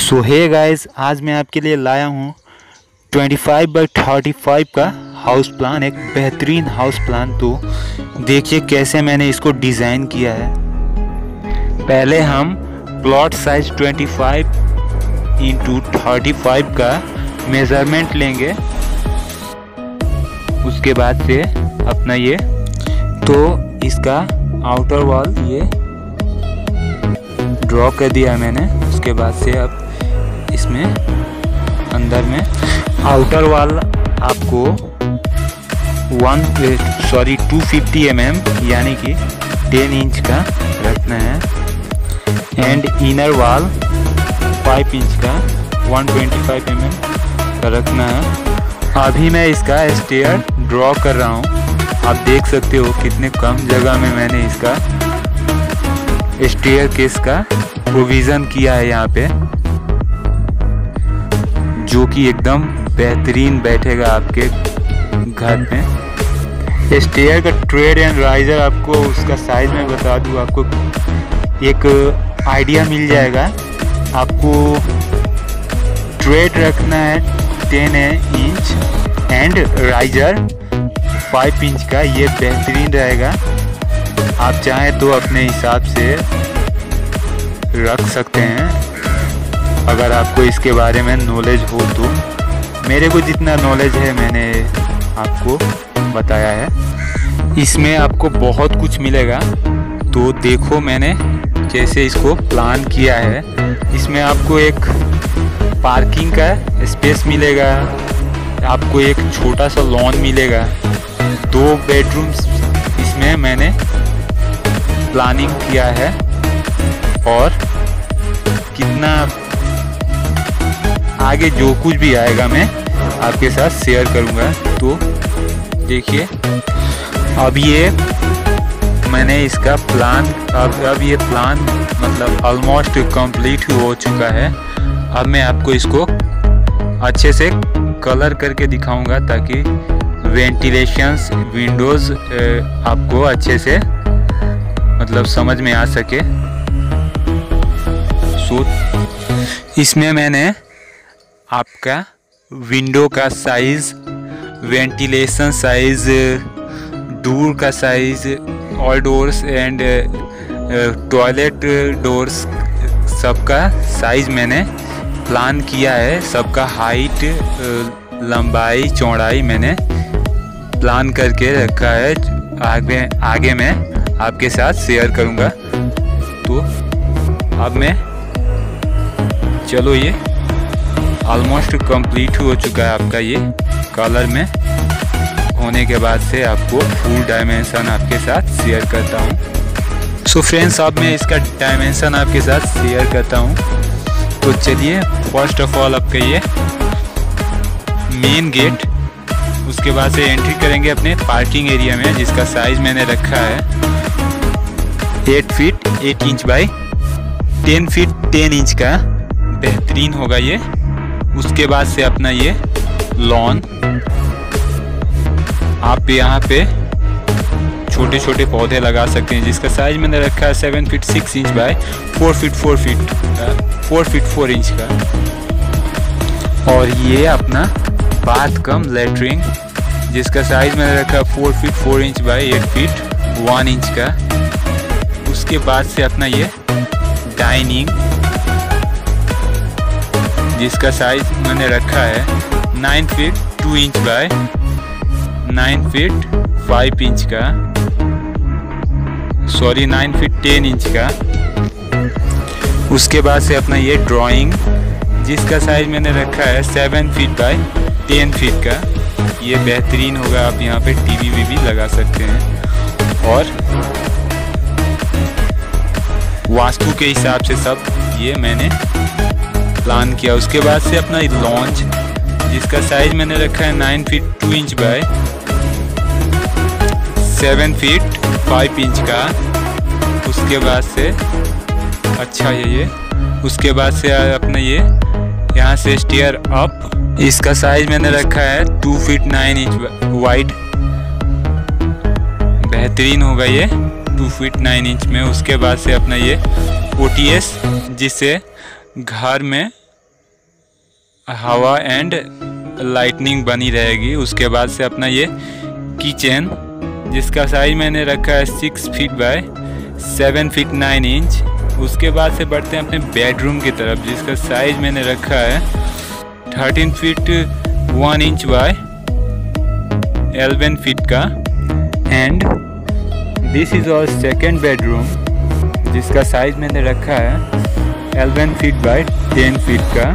सो hey guys, आज मैं आपके लिए लाया हूँ 25x35 का हाउस प्लान, एक बेहतरीन हाउस प्लान। तो देखिए कैसे मैंने इसको डिज़ाइन किया है। पहले हम प्लॉट साइज 25x35 का मेज़रमेंट लेंगे। उसके बाद से अपना ये तो इसका आउटर वॉल ये ड्रॉ कर दिया मैंने। उसके बाद से अब इसमें अंदर में आउटर वॉल आपको 250 mm यानी कि 10 इंच का रखना है, एंड इनर वॉल 5 इंच का 125 mm का रखना है। अभी मैं इसका स्टेयर ड्रॉ कर रहा हूँ। आप देख सकते हो कितने कम जगह में मैंने इसका स्टेयर केस का प्रोविज़न किया है यहाँ पे, जो कि एकदम बेहतरीन बैठेगा आपके घर में। स्टेयर का ट्रेड एंड राइजर आपको उसका साइज में बता दूँ, आपको एक आइडिया मिल जाएगा। आपको ट्रेड रखना है 10 इंच एंड राइजर 5 इंच का, ये बेहतरीन रहेगा। आप चाहें तो अपने हिसाब से रख सकते हैं अगर आपको इसके बारे में नॉलेज हो तो। मेरे को जितना नॉलेज है मैंने आपको बताया है। इसमें आपको बहुत कुछ मिलेगा। तो देखो मैंने कैसे इसको प्लान किया है। इसमें आपको एक पार्किंग का स्पेस मिलेगा, आपको एक छोटा सा लॉन मिलेगा, 2 बेडरूम्स इसमें मैंने प्लानिंग किया है। और कितना आगे जो कुछ भी आएगा मैं आपके साथ शेयर करूंगा। तो देखिए अब ये मैंने इसका प्लान अब ये प्लान मतलब ऑलमोस्ट कंप्लीट हो चुका है। अब मैं आपको इसको अच्छे से कलर करके दिखाऊंगा ताकि वेंटिलेशंस विंडोज़ आपको अच्छे से मतलब समझ में आ सके। सो इसमें मैंने आपका विंडो का साइज़, वेंटिलेशन साइज़, डोर का size, all doors and toilet doors सबका साइज़ मैंने प्लान किया है। सबका हाइट, लंबाई, चौड़ाई मैंने प्लान करके रखा है। आगे मैं आपके साथ शेयर करूंगा। तो अब मैं चलो ये ऑलमोस्ट कंप्लीट हो चुका है आपका ये कलर में होने के बाद से आपको फुल डायमेंशन आपके साथ शेयर करता हूँ। सो फ्रेंड्स, अब मैं इसका डायमेंशन आपके साथ शेयर करता हूँ। तो चलिए फर्स्ट ऑफ ऑल आपका ये मेन गेट, उसके बाद से एंट्री करेंगे अपने पार्किंग एरिया में, जिसका साइज मैंने रखा है 8 feet 8 inch by 10 feet 10 inch का। बेहतरीन होगा ये। उसके बाद से अपना ये लॉन, आप यहाँ पे छोटे छोटे पौधे लगा सकते हैं, जिसका साइज मैंने रखा है 7 feet 6 inch by 4 feet 4 inch का। और ये अपना बाथ कम लेटरिन, जिसका साइज मैंने रखा 4 feet 4 inch by 8 feet 1 inch का। उसके बाद से अपना ये डाइनिंग, जिसका साइज मैंने रखा है 9 feet 2 inch by 9 feet 5 inch का, 9 फीट 10 इंच का। उसके बाद से अपना ये ड्राइंग, जिसका साइज मैंने रखा है 7 फीट बाय 10 फीट का। ये बेहतरीन होगा, आप यहाँ पे टीवी भी लगा सकते हैं। और वास्तु के हिसाब से सब ये मैंने प्लान किया। उसके बाद से अपना लॉन्च, जिसका साइज मैंने रखा है 9 feet 2 inch by 7 feet 5 inch का। उसके बाद से अच्छा है ये। उसके बाद से अपना ये यहाँ से स्टेयर अप, इसका साइज मैंने रखा है 2 फीट 9 इंच वाइड। बेहतरीन होगा ये 2 फीट 9 इंच में। उसके बाद से अपना ये OTS, जिससे घर में हवा एंड लाइटनिंग बनी रहेगी। उसके बाद से अपना ये किचन जिसका साइज मैंने रखा है 6 फीट बाय 7 फीट 9 इंच। उसके बाद से बढ़ते हैं अपने बेडरूम की तरफ जिसका साइज मैंने रखा है 13 फीट 1 इंच बाय 11 फीट का। And this is our second bedroom जिसका साइज मैंने रखा है 11 फीट बाय 10 फीट का।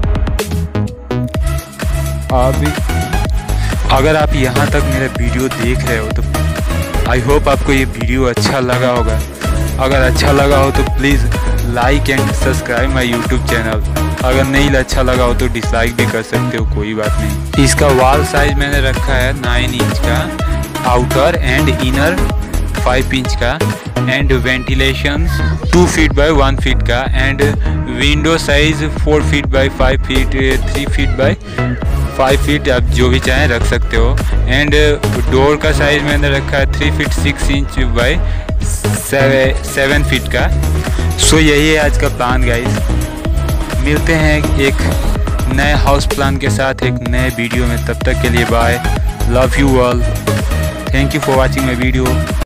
अगर आप यहाँ तक मेरा वीडियो देख रहे हो तो आई होप आपको ये वीडियो अच्छा लगा होगा। अगर अच्छा लगा हो तो please like and subscribe my YouTube channel. अगर नहीं अच्छा लगा हो तो डिसलाइक भी कर सकते हो, कोई बात नहीं। इसका वॉल साइज मैंने रखा है 9 इंच का, आउटर एंड इनर 5 इंच का, and ventilation 2 feet by 1 feet का, and window size 4 feet by 5 feet 3 feet by 5 feet, आप जो भी चाहें रख सकते हो। एंड डोर का साइज मैंने रखा है 3 फीट 6 इंच बाय 7 फीट का। सो यही है आज का प्लान गाइस। मिलते हैं एक नए हाउस प्लान के साथ एक नए वीडियो में। तब तक के लिए bye, love you all, thank you for watching my video.